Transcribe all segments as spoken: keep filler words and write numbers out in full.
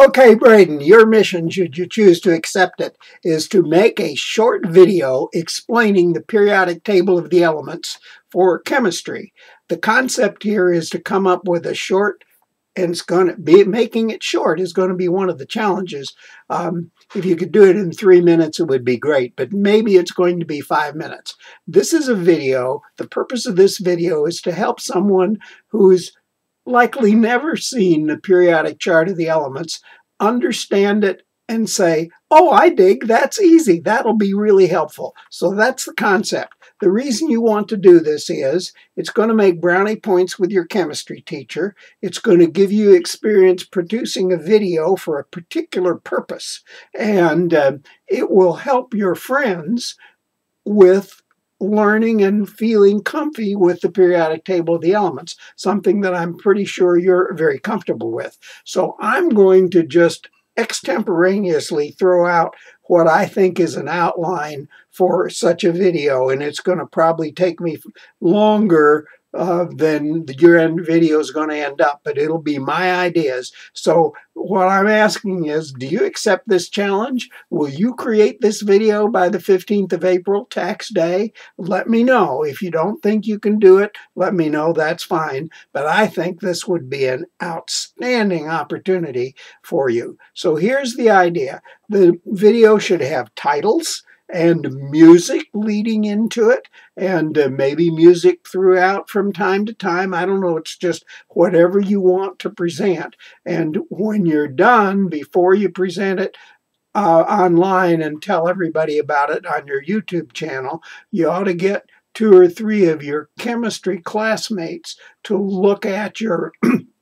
Okay, Braden, your mission, should you choose to accept it, is to make a short video explaining the periodic table of the elements for chemistry. The concept here is to come up with a short, and it's going to be, making it short is going to be one of the challenges. Um, if you could do it in three minutes, it would be great, but maybe it's going to be five minutes. This is a video. The purpose of this video is to help someone who's likely never seen the periodic chart of the elements understand it and say, oh, I dig, that's easy. That'll be really helpful. So that's the concept. The reason you want to do this is it's going to make brownie points with your chemistry teacher. It's going to give you experience producing a video for a particular purpose. And uh, it will help your friends with learning and feeling comfy with the periodic table of the elements, something that I'm pretty sure you're very comfortable with. So I'm going to just extemporaneously throw out what I think is an outline for such a video, and it's going to probably take me longer Uh, then your end video is going to end up, but it'll be my ideas. So what I'm asking is, do you accept this challenge? Will you create this video by the fifteenth of April, tax day? Let me know. If you don't think you can do it, let me know. That's fine. But I think this would be an outstanding opportunity for you. So here's the idea. The video should have titles and music leading into it, and uh, maybe music throughout from time to time. I don't know, it's just whatever you want to present. And when you're done, before you present it uh, online and tell everybody about it on your YouTube channel, you ought to get two or three of your chemistry classmates to look at your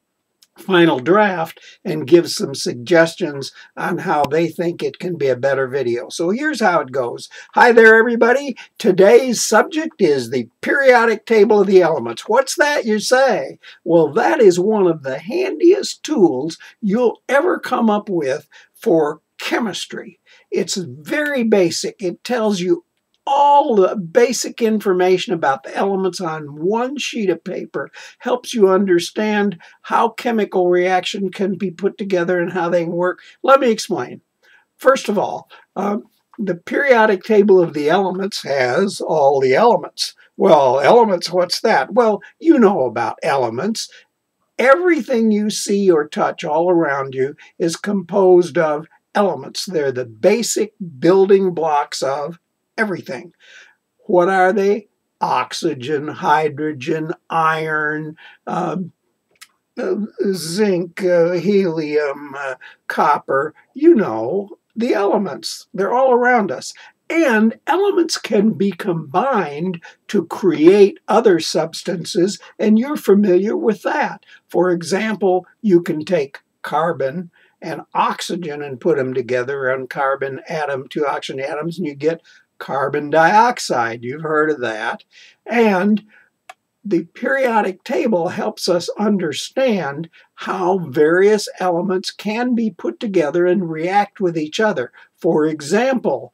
final draft and give some suggestions on how they think it can be a better video. So here's how it goes. Hi there, everybody. Today's subject is the periodic table of the elements. What's that, you say? Well, that is one of the handiest tools you'll ever come up with for chemistry. It's very basic. It tells you all the basic information about the elements on one sheet of paper, helps you understand how chemical reaction can be put together and how they can work. Let me explain. First of all, uh, the periodic table of the elements has all the elements. Well, elements, what's that? Well, you know about elements. Everything you see or touch all around you is composed of elements. They're the basic building blocks of everything. What are they? Oxygen, hydrogen, iron, um, uh, zinc, uh, helium, uh, copper. You know, the elements. They're all around us. And elements can be combined to create other substances, and you're familiar with that. For example, you can take carbon and oxygen and put them together on carbon atom, two oxygen atoms, and you get carbon dioxide. You've heard of that. And the periodic table helps us understand how various elements can be put together and react with each other. For example,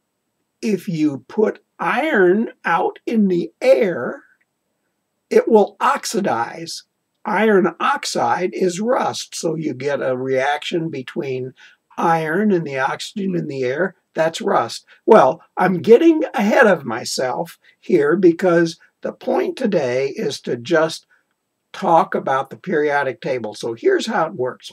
if you put iron out in the air, it will oxidize. Iron oxide is rust, so you get a reaction between iron and the oxygen in the air. That's rust. Well, I'm getting ahead of myself here because the point today is to just talk about the periodic table. So here's how it works.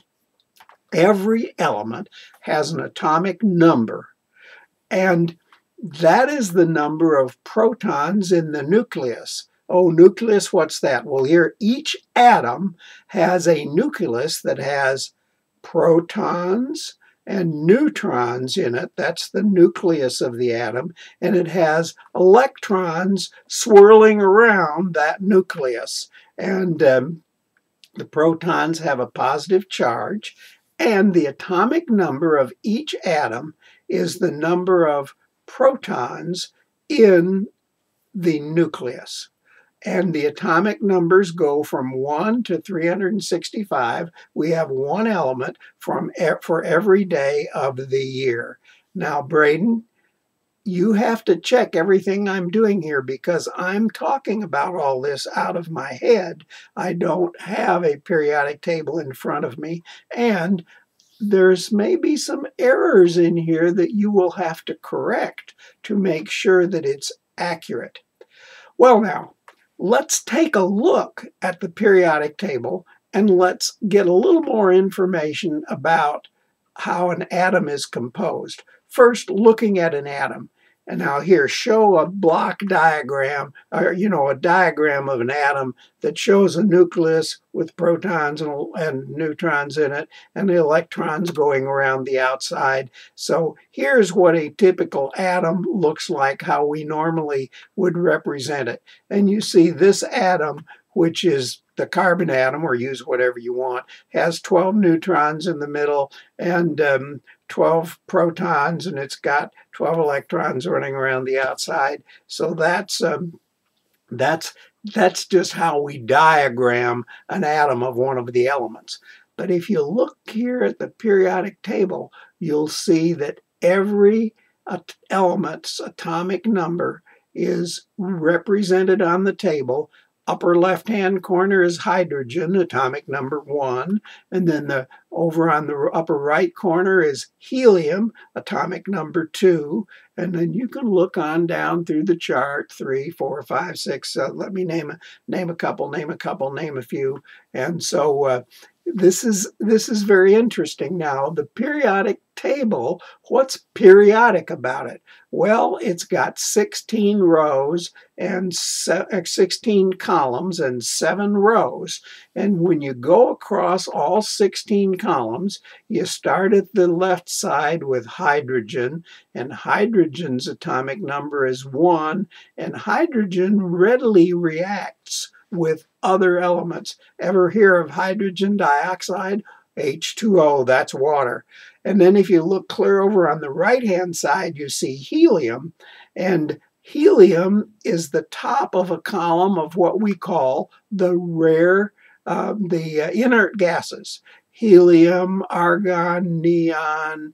Every element has an atomic number, and that is the number of protons in the nucleus. Oh, nucleus, what's that? Well, here each atom has a nucleus that has protons and neutrons in it. That's the nucleus of the atom, and it has electrons swirling around that nucleus. And um, the protons have a positive charge, and the atomic number of each atom is the number of protons in the nucleus. And the atomic numbers go from one to three hundred sixty-five. We have one element from for every day of the year. Now, Braden, you have to check everything I'm doing here because I'm talking about all this out of my head. I don't have a periodic table in front of me, and there's maybe some errors in here that you will have to correct to make sure that it's accurate. Well, now, let's take a look at the periodic table and let's get a little more information about how an atom is composed. First, looking at an atom. And now here, show a block diagram, or, you know, a diagram of an atom that shows a nucleus with protons and, and neutrons in it, and the electrons going around the outside. So here's what a typical atom looks like, how we normally would represent it. And you see this atom, which is the carbon atom, or use whatever you want, has twelve neutrons in the middle and um, twelve protons, and it's got twelve electrons running around the outside. So that's um, that's that's just how we diagram an atom of one of the elements. But if you look here at the periodic table, you'll see that every element's atomic number is represented on the table. Upper left-hand corner is hydrogen, atomic number one, and then the over on the upper right corner is helium, atomic number two, and then you can look on down through the chart, three, four, five, six. Uh, let me name a name a couple, name a couple, name a few, and so uh, this is this is very interesting. Now, the periodic table, what's periodic about it? Well, it's got sixteen rows and sixteen columns and seven rows. And when you go across all sixteen columns, you start at the left side with hydrogen, and hydrogen's atomic number is one, and hydrogen readily reacts with other elements. Ever hear of hydrogen dioxide? H two O, that's water. And then if you look clear over on the right-hand side, you see helium. And helium is the top of a column of what we call the rare, uh, the uh, inert gases. Helium, argon, neon,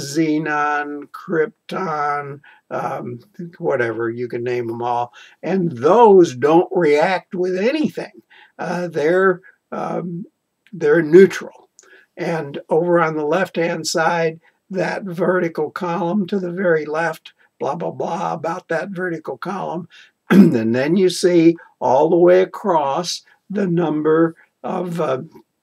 xenon, krypton, um, whatever, you can name them all. And those don't react with anything. Uh, they're, um, they're neutral. And over on the left-hand side, that vertical column to the very left, blah, blah, blah, about that vertical column. And then you see all the way across the number of uh,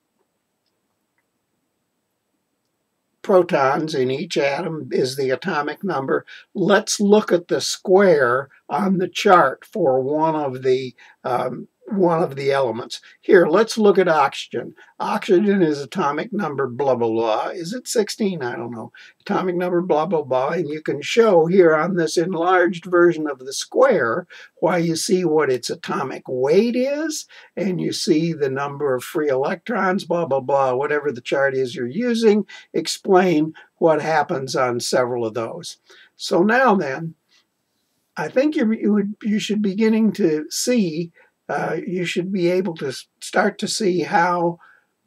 protons in each atom is the atomic number. Let's look at the square on the chart for one of the um, one of the elements. Here, let's look at oxygen. Oxygen is atomic number blah, blah, blah. Is it sixteen? I don't know. Atomic number blah, blah, blah. And you can show here on this enlarged version of the square why you see what its atomic weight is, and you see the number of free electrons, blah, blah, blah. Whatever the chart is you're using, explain what happens on several of those. So now then, I think you, you, would, you should be beginning to see Uh, you should be able to start to see how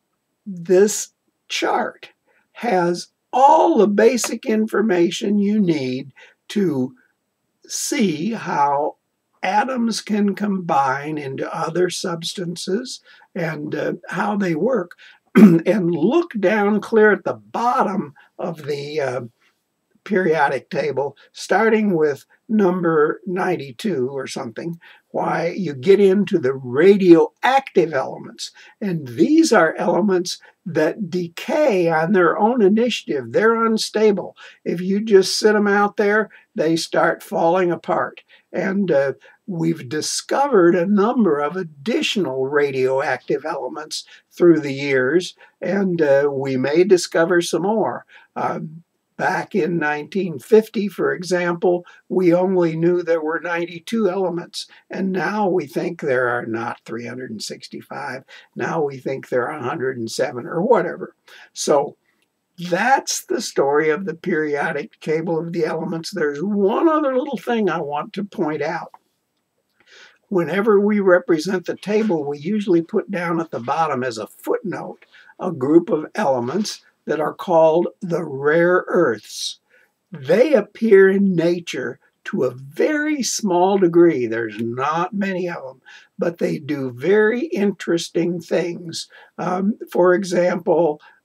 this chart has all the basic information you need to see how atoms can combine into other substances and uh, how they work. And look down clear at the bottom of the uh, periodic table, starting with number ninety-two or something, why you get into the radioactive elements. And these are elements that decay on their own initiative. They're unstable. If you just sit them out there, they start falling apart. And uh, we've discovered a number of additional radioactive elements through the years, and uh, we may discover some more. Um, Back in nineteen fifty, for example, we only knew there were ninety-two elements, and now we think there are not three hundred sixty-five. Now we think there are one hundred seven or whatever. So that's the story of the periodic table of the elements. There's one other little thing I want to point out. Whenever we represent the table, we usually put down at the bottom as a footnote a group of elements that are called the rare earths. They appear in nature to a very small degree. There's not many of them, but they do very interesting things. Um, for example,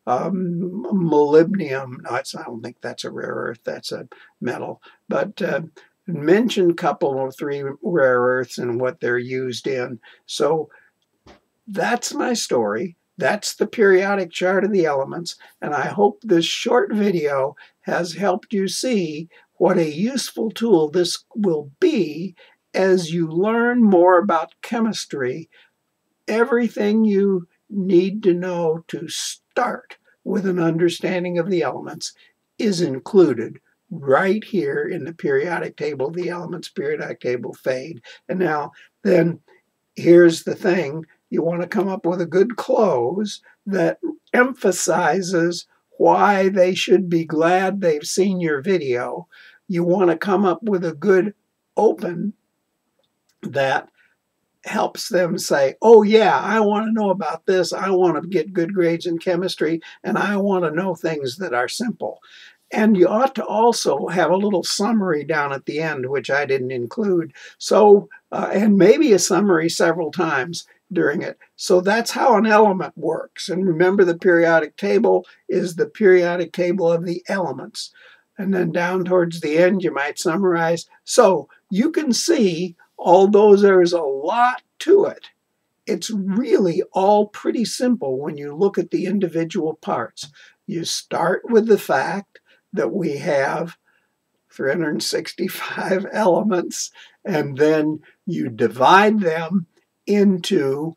um, molybdenum. No, it's, I don't think that's a rare earth. That's a metal. But uh, mention a couple or three rare earths and what they're used in. So that's my story. That's the periodic chart of the elements. And I hope this short video has helped you see what a useful tool this will be as you learn more about chemistry. Everything you need to know to start with an understanding of the elements is included right here in the periodic table of the elements, periodic table fade. And now then here's the thing. You want to come up with a good close that emphasizes why they should be glad they've seen your video. You want to come up with a good open that helps them say, oh yeah, I want to know about this. I want to get good grades in chemistry, and I want to know things that are simple. And you ought to also have a little summary down at the end, which I didn't include. So, uh, and maybe a summary several times during it. So that's how an element works. And remember, the periodic table is the periodic table of the elements. And then down towards the end, you might summarize. So you can see, although there's a lot to it, it's really all pretty simple when you look at the individual parts. You start with the fact that we have three hundred sixty-five elements, and then you divide them into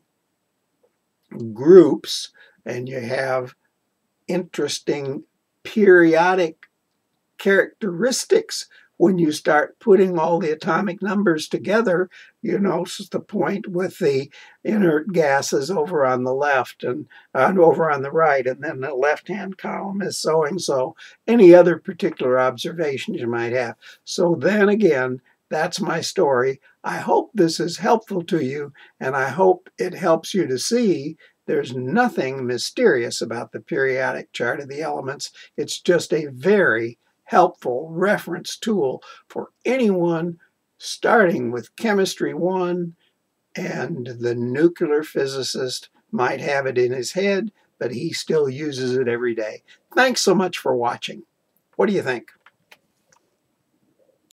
groups, and you have interesting periodic characteristics when you start putting all the atomic numbers together. You know, the point with the inert gases over on the left and, and over on the right, and then the left-hand column is so and so. Any other particular observations you might have. So then again, that's my story. I hope this is helpful to you, and I hope it helps you to see there's nothing mysterious about the periodic chart of the elements. It's just a very helpful reference tool for anyone starting with Chemistry one, and the nuclear physicist might have it in his head, but he still uses it every day. Thanks so much for watching. What do you think?